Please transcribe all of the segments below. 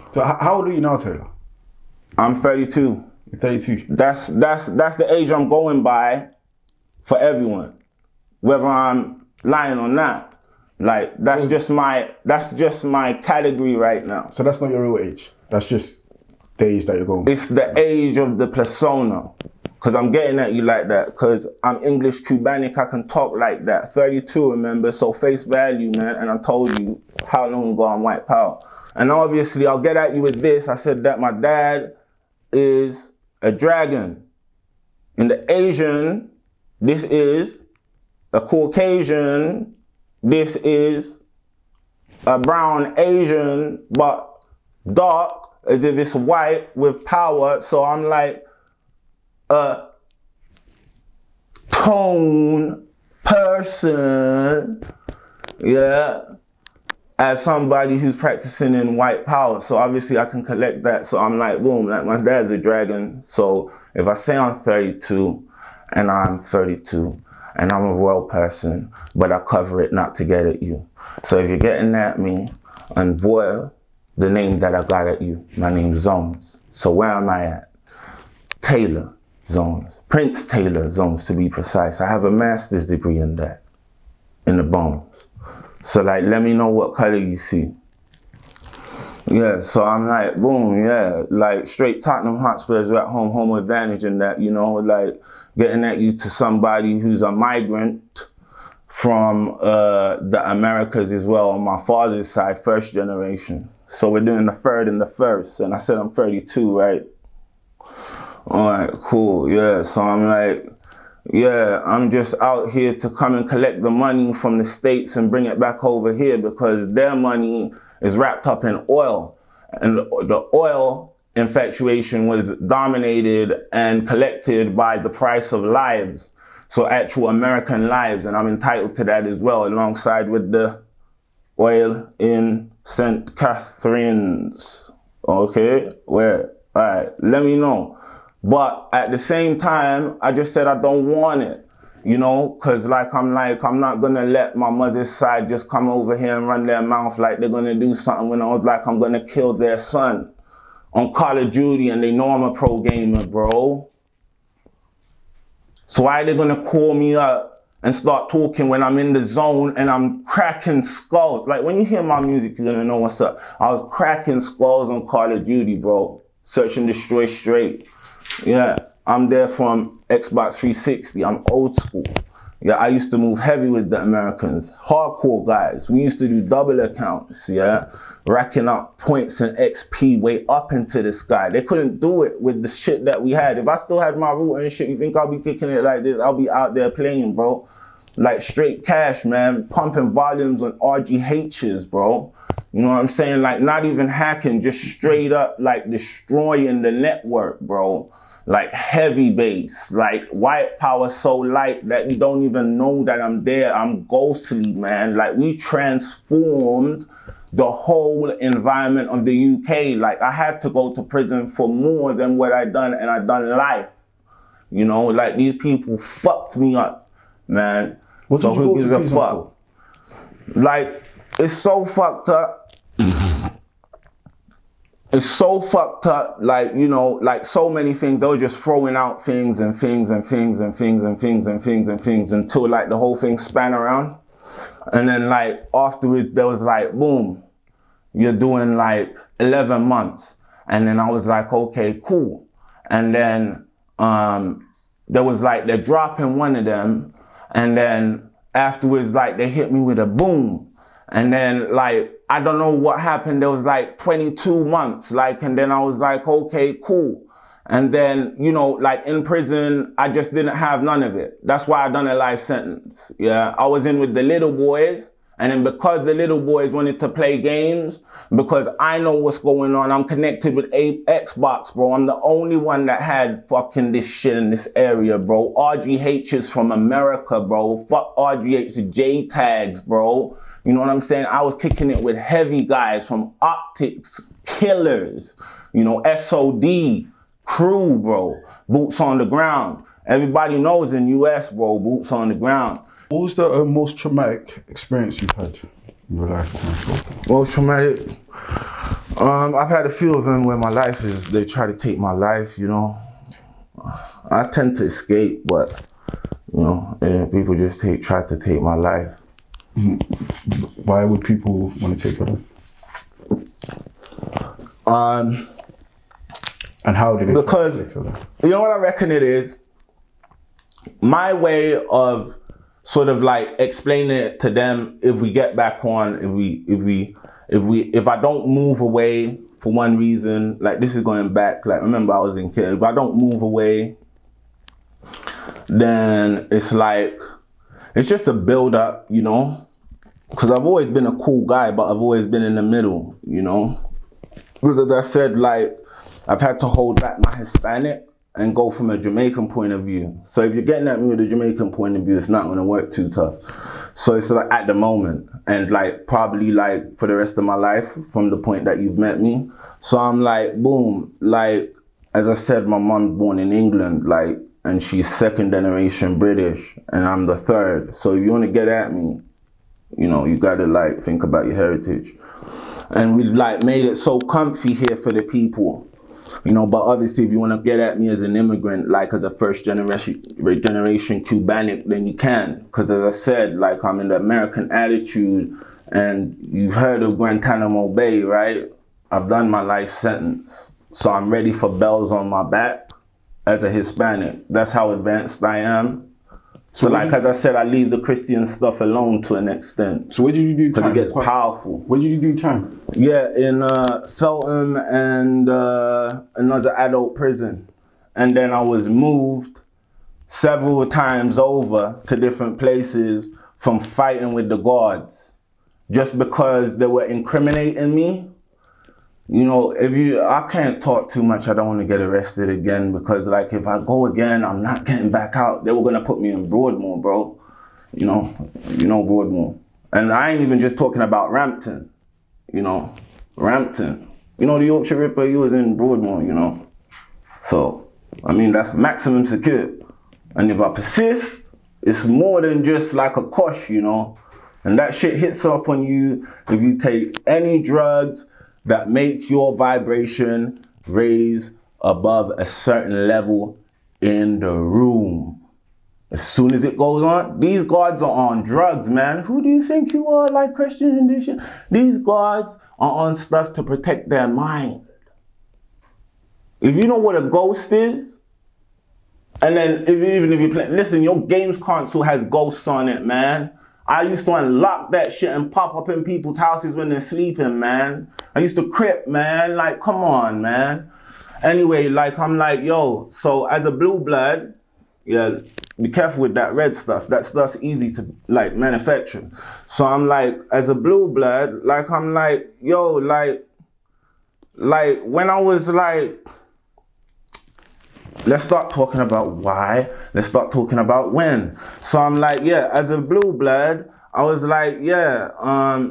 So how old are you now, Taylor? I'm 32. You're 32. That's the age I'm going by for everyone, whether I'm lying or not. Like that's just my category right now. So that's not your real age. That's just the age that you're going by. It's the age of the persona. Cause I'm getting at you like that. Cause I'm English Cubanic. I can talk like that. 32, remember? So face value, man. And I told you how long ago I'm white power. And obviously, I'll get at you with this. I said that my dad is a dragon. In the Asian, this is a Caucasian. This is a brown Asian, but dark, as if it's white with power. So I'm like a tone person, yeah, as somebody who's practicing in white power. So obviously I can collect that. So I'm like, boom, like my dad's a dragon. So if I say I'm 32 and I'm 32 and I'm a royal person, but I cover it not to get at you. So if you're getting at me, unvoil the name that I got at you. My name's Zones. So where am I at? Taylor Zones. Prince Taylor Zones, to be precise. I have a master's degree in that, in the bones. So like, let me know what color you see. Yeah, so I'm like, boom, yeah, like straight Tottenham Hotspurs at home advantage in that, you know, like getting at you to somebody who's a migrant from the Americas as well on my father's side, first generation. So we're doing the third and the first, and I said I'm 32, right? All right, cool, yeah, so I'm like, yeah, I'm just out here to come and collect the money from the States and bring it back over here because their money is wrapped up in oil. And the oil infatuation was dominated and collected by the price of lives. So actual American lives, and I'm entitled to that as well, alongside with the oil in St. Catherine's. Okay, where? All right, let me know. But at the same time, I just said I don't want it, you know, because I'm not going to let my mother's side just come over here and run their mouth like they're going to do something when I was like, I'm going to kill their son on Call of Duty and they know I'm a pro gamer, bro. So why are they going to call me up and start talking when I'm in the zone and I'm cracking skulls? Like when you hear my music, you're going to know what's up. I was cracking skulls on Call of Duty, bro. Search and destroy straight. Yeah, I'm there from Xbox 360. I'm old school. Yeah, I used to move heavy with the Americans. Hardcore guys. We used to do double accounts, yeah? Racking up points and XP way up into the sky. They couldn't do it with the shit that we had. If I still had my router and shit, you think I'll be kicking it like this? I'll be out there playing, bro. Like straight cash, man. Pumping volumes on RGHs, bro. You know what I'm saying? Like not even hacking, just straight up like destroying the network, bro. Like heavy bass, like white power so light that you don't even know that I'm there. I'm ghostly, man. Like we transformed the whole environment of the UK. Like I had to go to prison for more than what I done, and I done life. You know, like these people fucked me up, man. What did you go to prison for? Like, it's so fucked up. It's so fucked up, like, you know, like so many things. They were just throwing out things and things and things and things and things and things and things until like the whole thing span around. And then like afterwards, there was like, boom, you're doing like 11 months. And then I was like, okay, cool. And then there was like, they're dropping one of them. And then afterwards, like they hit me with a boom. And then like, I don't know what happened. There was like 22 months, like, and then I was like, okay, cool. And then, you know, like in prison, I just didn't have none of it. That's why I done a life sentence. Yeah, I was in with the little boys. And then because the little boys wanted to play games, because I know what's going on, I'm connected with Xbox, bro. I'm the only one that had fucking this shit in this area, bro. RGH is from America, bro. Fuck RGH, J tags, bro. You know what I'm saying? I was kicking it with heavy guys from Optics, Killers, you know, SOD, Crew, bro. Boots on the ground. Everybody knows in US, bro, boots on the ground. What was the most traumatic experience you've had in your life? Most traumatic? I've had a few of them where my life is, they try to take my life, you know. I tend to escape, but, you know, people just try to take my life. Why would people want to take your life? And how did it? Because, you know what I reckon it is? My way of sort of like explaining it to them, if we get back on, if I don't move away for one reason, like this is going back, like remember I was in care, if I don't move away, then it's like, it's just a build up, you know? Because I've always been a cool guy, but I've always been in the middle, you know? Because as I said, like, I've had to hold back my Hispanic and go from a Jamaican point of view. So if you're getting at me with a Jamaican point of view, it's not gonna work too tough. So it's like at the moment, and like probably like for the rest of my life from the point that you've met me. So I'm like, boom, like, as I said, my mom's born in England, like, and she's second generation British, and I'm the third. So if you wanna get at me, you know, you gotta like think about your heritage. And we like made it so comfy here for the people. You know, but obviously if you want to get at me as an immigrant, like as a first generation Cubanic, then you can. Because as I said, like I'm in the American attitude, and you've heard of Guantanamo Bay, right? I've done my life sentence. So I'm ready for bells on my back as a Hispanic. That's how advanced I am. So like, as I said, I leave the Christian stuff alone to an extent. So where did you do time? Because it gets powerful. Where did you do time? Yeah, in Feltham and another adult prison. And then I was moved several times over to different places from fighting with the guards. Just because they were incriminating me. You know, I can't talk too much. I don't want to get arrested again, because like if I go again, I'm not getting back out. They were going to put me in Broadmoor, bro. You know Broadmoor. And I ain't even just talking about Rampton, you know, Rampton. You know, the Yorkshire Ripper, he was in Broadmoor, you know. So, I mean, that's maximum secure. And if I persist, it's more than just like a kosh, you know. And that shit hits up on you if you take any drugs that make your vibration raise above a certain level in the room. As soon as it goes on, these guards are on drugs, man. Who do you think you are, like Christian edition? These guards are on stuff to protect their mind. If you know what a ghost is, and then even if you play, listen, your games console has ghosts on it, man. I used to unlock that shit and pop up in people's houses when they're sleeping, man. I used to crip, man. Like, come on, man. Anyway, like, I'm like, yo, so as a blue blood, yeah, be careful with that red stuff. That stuff's easy to, like, manufacture. So I'm like, as a blue blood, like, I'm like, yo, like when I was like, let's start talking about why. Let's start talking about when. So I'm like, yeah, as a blue blood, I was like, yeah,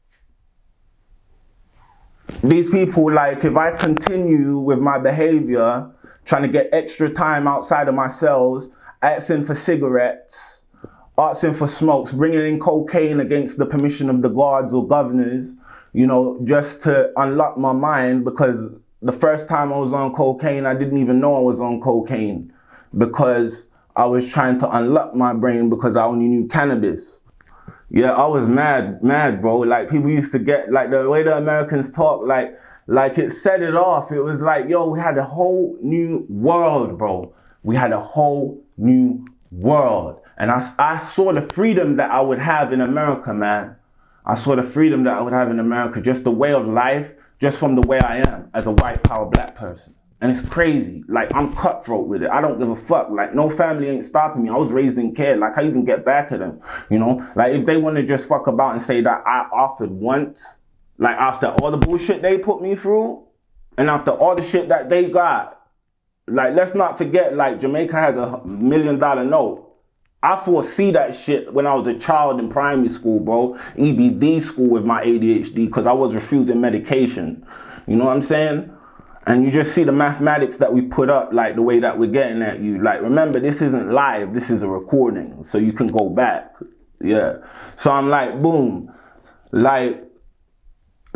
these people, like, if I continue with my behavior, trying to get extra time outside of my cells, asking for cigarettes, asking for smokes, bringing in cocaine against the permission of the guards or governors, you know, just to unlock my mind, because the first time I was on cocaine, I didn't even know I was on cocaine, because I was trying to unlock my brain because I only knew cannabis. Yeah, I was mad, bro. Like, people used to get, like, the way the Americans talk, like it set it off. It was like, yo, we had a whole new world, bro. We had a whole new world. And I saw the freedom that I would have in America, man. I saw the freedom that I would have in America, just the way of life, just from the way I am as a white power black person. And it's crazy. Like, I'm cutthroat with it. I don't give a fuck. Like, no family ain't stopping me. I was raised in care. Like, I even get back at them, you know? Like, if they want to just fuck about and say that I offered once, like, after all the bullshit they put me through, and after all the shit that they got, like, let's not forget, like, Jamaica has $1 million note. I foresee that shit when I was a child in primary school, bro. EBD school with my ADHD, because I was refusing medication. You know what I'm saying? And you just see the mathematics that we put up, like the way that we're getting at you. Like, remember, this isn't live, this is a recording, so you can go back. Yeah. So I'm like, boom. Like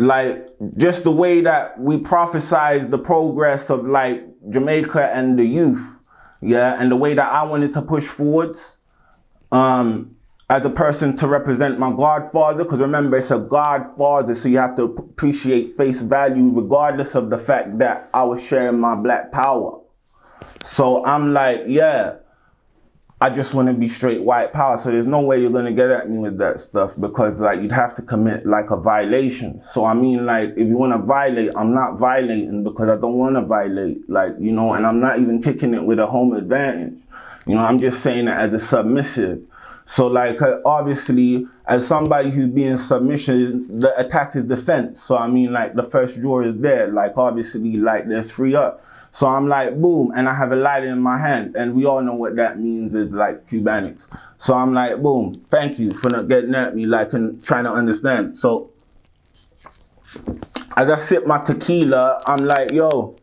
like, just the way that we prophesize the progress of, like, Jamaica and the youth, yeah, and the way that I wanted to push forwards, as a person to represent my godfather, because remember, it's a godfather, so you have to appreciate face value regardless of the fact that I was sharing my black power. So I'm like, yeah, I just want to be straight white power. So there's no way you're going to get at me with that stuff, because like you'd have to commit like a violation. So I mean, like, if you want to violate, I'm not violating because I don't want to violate, like, you know, and I'm not even kicking it with a home advantage. You know, I'm just saying it as a submissive. So like, obviously, as somebody who's being submission, the attack is defense. So I mean, like, the first drawer is there. Like, obviously, like, there's free up. So I'm like, boom, and I have a lighter in my hand. And we all know what that means is like Cubanics. So I'm like, boom, thank you for not getting at me, like, and trying to understand. So as I sip my tequila, I'm like, yo,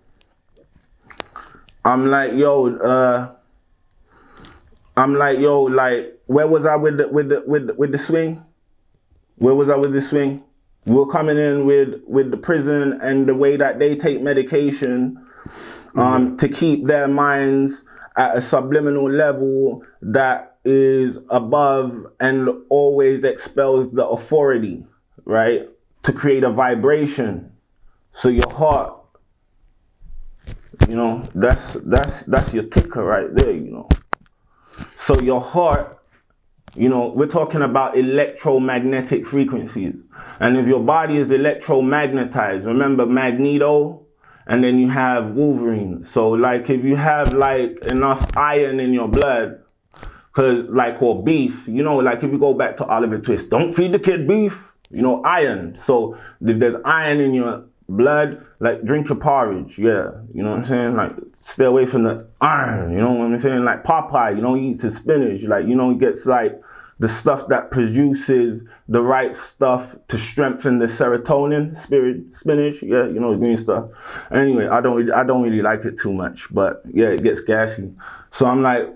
like, where was I with the swing? Where was I with the swing? We were coming in with the prison and the way that they take medication to keep their minds at a subliminal level that is above and always expels the authority, right? To create a vibration. So your heart, you know, that's your ticker right there, you know. So your heart, you know, we're talking about electromagnetic frequencies. And if your body is electromagnetized, remember Magneto, and then you have Wolverine. So like, if you have like enough iron in your blood, cause like, or beef, you know, like if you go back to Oliver Twist, don't feed the kid beef, you know, iron. So if there's iron in your blood, like, drink your porridge, yeah, you know what I'm saying? Like, stay away from the iron, you know what I'm saying? Like Popeye, you know, he eats his spinach, like, you know, he gets like the stuff that produces the right stuff to strengthen the serotonin, spinach, yeah, you know, the green stuff. Anyway, I don't really like it too much, but yeah, it gets gassy. So I'm like,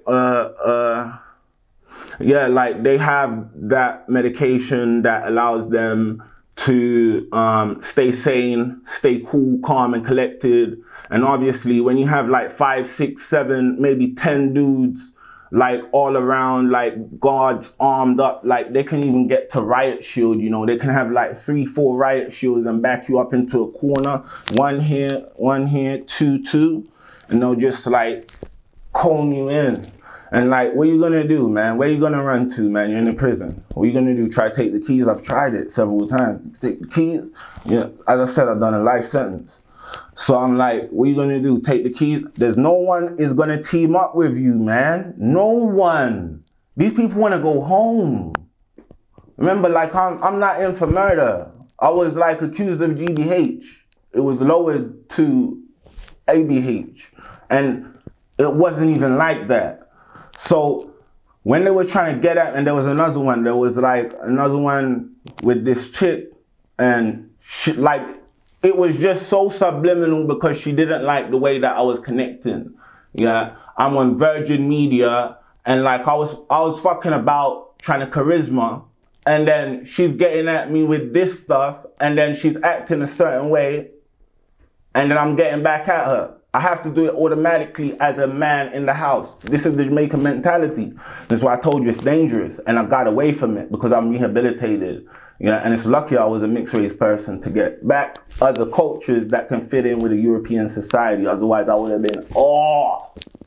yeah, like, they have that medication that allows them to stay sane, stay cool, calm, and collected. And obviously, when you have like 5, 6, 7, maybe 10 dudes, like, all around, like, guards armed up, like, they can even get to riot shield, you know. They can have like 3, 4 riot shields and back you up into a corner. One here, two, and they'll just like comb you in. And like, what are you gonna do, man? Where are you gonna run to, man? You're in a prison. What are you gonna do? Try to take the keys? I've tried it several times. Take the keys? Yeah, as I said, I've done a life sentence. So I'm like, what are you gonna do? Take the keys? There's no one is gonna team up with you, man. No one. These people wanna go home. Remember, like, I'm not in for murder. I was like accused of GBH. It was lowered to ABH. And it wasn't even like that. So when they were trying to get at, and there was another one, there was like another one with this chick, and she, like, it was just so subliminal because she didn't like the way that I was connecting. Yeah, I'm on Virgin Media, and like I was fucking about trying to charisma, and then she's getting at me with this stuff, and then she's acting a certain way, and then I'm getting back at her. I have to do it automatically as a man in the house. This is the Jamaican mentality. That's why I told you it's dangerous, and I got away from it because I'm rehabilitated. Yeah, and it's lucky I was a mixed race person to get back other cultures that can fit in with a European society. Otherwise, I would have been, oh,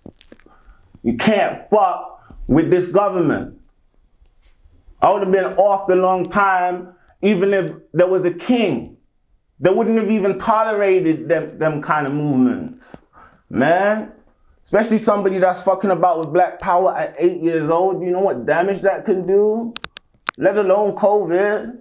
you can't fuck with this government. I would have been off the long time, even if there was a king. They wouldn't have even tolerated them kind of movements, man. Especially somebody that's fucking about with black power at 8 years old. You know what damage that can do? Let alone COVID.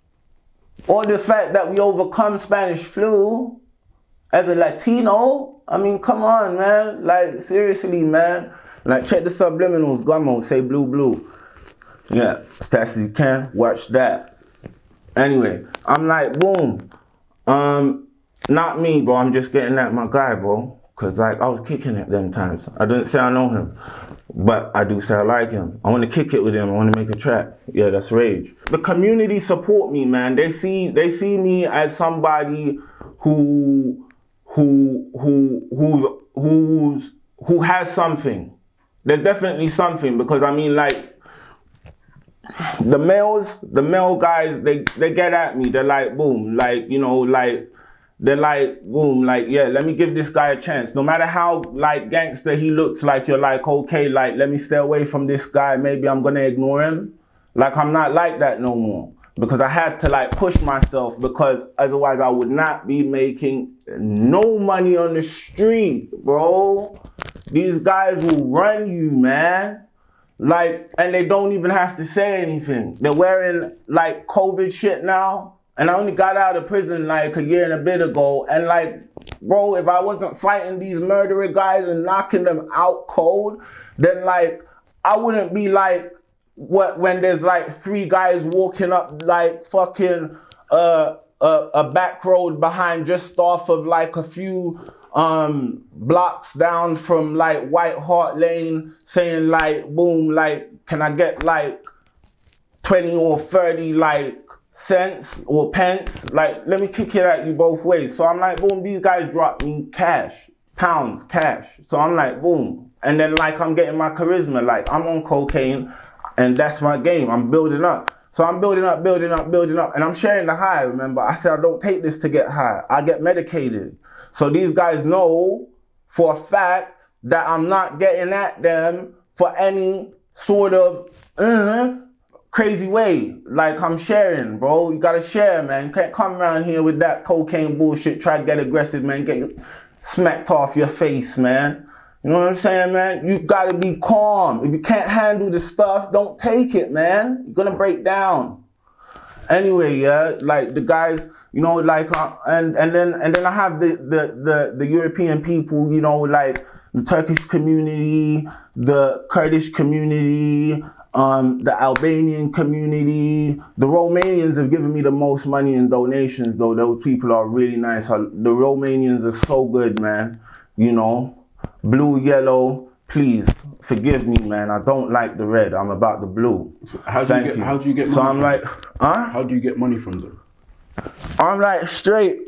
Or the fact that we overcome Spanish flu as a Latino. I mean, come on, man. Like, seriously, man. Like, check the subliminals, gummo, say blue, blue. Yeah, as fast as you can, watch that. Anyway, I'm like, boom. Not me, bro. I'm just getting at my guy, bro. Cause like I was kicking it them times. I didn't say I know him, but I do say I like him. I want to kick it with him. I want to make a track. Yeah, that's rage. The community support me, man. They see me as somebody who has something. There's definitely something, because I mean, like, the male guys, they get at me. They're like, boom, like, you know, like, they're like, boom, like, yeah, let me give this guy a chance. No matter how, like, gangster he looks, like, you're like, okay, like, let me stay away from this guy. Maybe I'm gonna ignore him. Like, I'm not like that no more. Because I had to, like, push myself, because otherwise I would not be making no money on the street, bro. These guys will run you, man. Like, and they don't even have to say anything. They're wearing, like, COVID shit now. And I only got out of prison like a year and a bit ago. And like, bro, if I wasn't fighting these murderer guys and knocking them out cold, then like, I wouldn't be like, when there's like 3 guys walking up like fucking a back road behind, just off of like a few blocks down from like White Hart Lane, saying like, boom, like, can I get like 20 or 30 like cents or pence? Like, let me kick it at you both ways. So I'm like, boom, these guys drop me cash, pounds, cash. So I'm like, boom. And then like, I'm getting my charisma. Like, I'm on cocaine and that's my game. I'm building up. So I'm building up. And I'm sharing the high, remember? I said, I don't take this to get high. I get medicated. So these guys know for a fact that I'm not getting at them for any sort of crazy way. Like, I'm sharing, bro. You gotta share, man. You can't come around here with that cocaine bullshit, try to get aggressive, man. Get smacked off your face, man. You know what I'm saying, man? You gotta be calm. If you can't handle the stuff, don't take it, man. You're gonna break down. Anyway, yeah, like the guys, you know, like, and then I have the European people, you know, like the Turkish community, the Kurdish community, the Albanian community. The Romanians have given me the most money in donations, though. Those people are really nice. The Romanians are so good, man. You know, blue, yellow, please forgive me, man. I don't like the red. I'm about the blue. So how do you get money? So I'm like, huh? How do you get money from them? I'm like straight,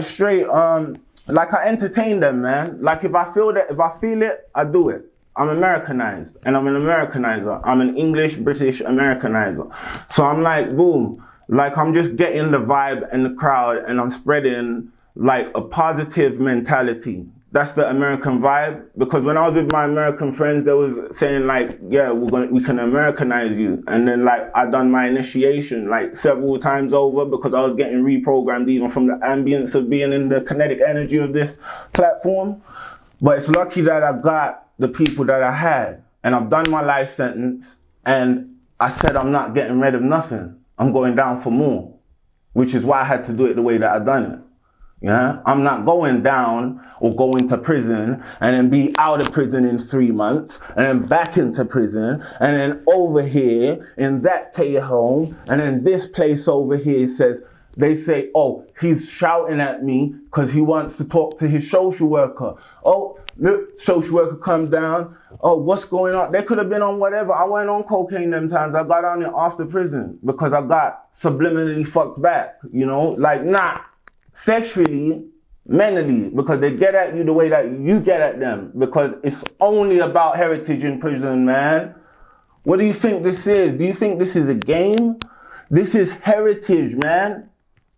like I entertain them, man. Like if I feel it, I do it. I'm Americanized, and I'm an Americanizer. I'm an English, British Americanizer. So I'm like, boom, like I'm just getting the vibe and the crowd, and I'm spreading like a positive mentality. That's the American vibe. Because when I was with my American friends, they was saying like, yeah, we can Americanize you. And then like I done my initiation like several times over, because I was getting reprogrammed even from the ambience of being in the kinetic energy of this platform. But it's lucky that I got the people that I had, and I've done my life sentence, and I said I'm not getting rid of nothing. I'm going down for more, which is why I had to do it the way that I done it. Yeah, I'm not going down or going to prison and then be out of prison in 3 months and then back into prison and then over here in that care home and then this place over here says, they say, oh, he's shouting at me because he wants to talk to his social worker. Oh, look, social worker come down. Oh, what's going on? They could have been on whatever. I went on cocaine them times. I got on it after prison because I got subliminally fucked back, you know, like not sexually, mentally, because they get at you the way that you get at them, because it's only about heritage in prison, man. What do you think this is? Do you think this is a game? This is heritage, man.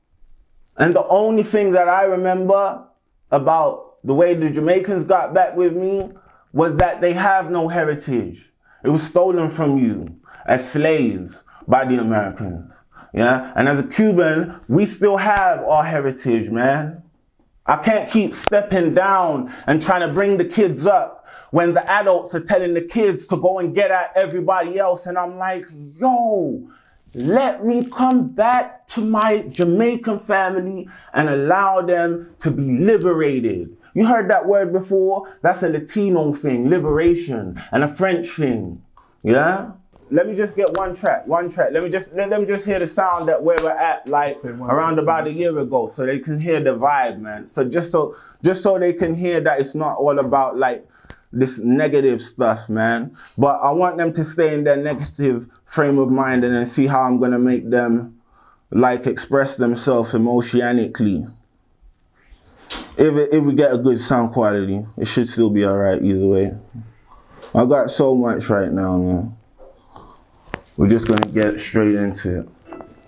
And the only thing that I remember about the way the Jamaicans got back with me was that they have no heritage. It was stolen from you as slaves by the Americans. Yeah, and as a Cuban, we still have our heritage, man. I can't keep stepping down and trying to bring the kids up when the adults are telling the kids to go and get at everybody else. And I'm like, yo, let me come back to my Jamaican family and allow them to be liberated. You heard that word before? That's a Latino thing, liberation, and a French thing. Yeah? let me just get one track. Let me just hear the sound that where we're at, like around about a year ago, so they can hear the vibe, man. So just so they can hear that it's not all about like this negative stuff, man. But I want them to stay in their negative frame of mind and then see how I'm gonna make them like express themselves emotionally. If we get a good sound quality, it should still be alright either way. I got so much right now, man. We're just gonna get straight into it.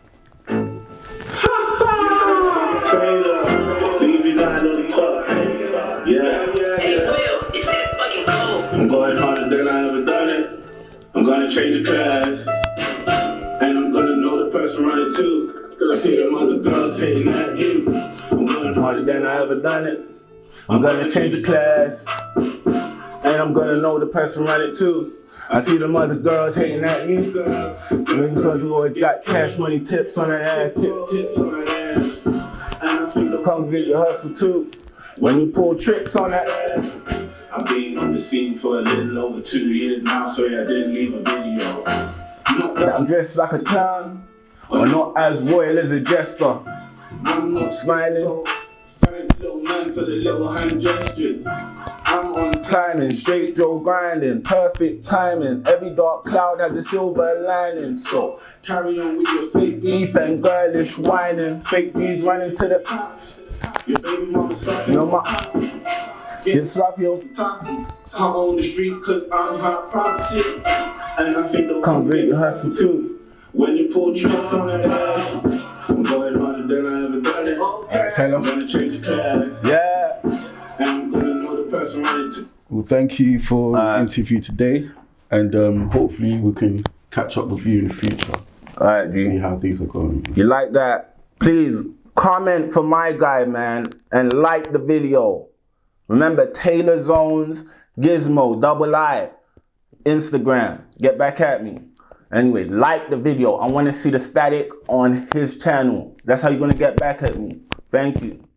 I'm going harder than I ever done it. I'm gonna change the class. And I'm gonna know the person running too. I see them other girls hating at you. I'm going harder than I ever done it. I'm gonna change the class. And I'm gonna know the person running too. I see them other girls hating at you. Them sons who always got cash money tips on their ass, tips on their ass. And I feel to come get your hustle too. When you pull tricks on that ass. I've been on the scene for a little over 2 years now, so yeah, I didn't leave a video. I'm dressed like a clown, or not as royal as a jester. I'm not smiling. Thanks, little man, for the little hand gestures. I'm on climbing, straight Joe grinding, perfect timing. Every dark cloud has a silver lining, so carry on with your fake beef and girlish whining. Fake G's running to the cops. Your baby mama sucking on my get sloppy over top. I'm on the streets cause I'm hot property. And I think they'll come great hustle too. When you pull tricks on that ass, I'm going harder than I ever done it. Alright, Taylor. I'm gonna change the class. Yeah. And I'm gonna know the person running too. Well, thank you for the interview today, and hopefully we can catch up with you in the future. Alright, See how things are going. you like that? Please comment for my guy, man, and like the video. Remember, Taylor Zones, Gizmo, double I, Instagram. Get back at me. Anyway, like the video. I want to see the static on his channel. That's how you're going to get back at me. Thank you.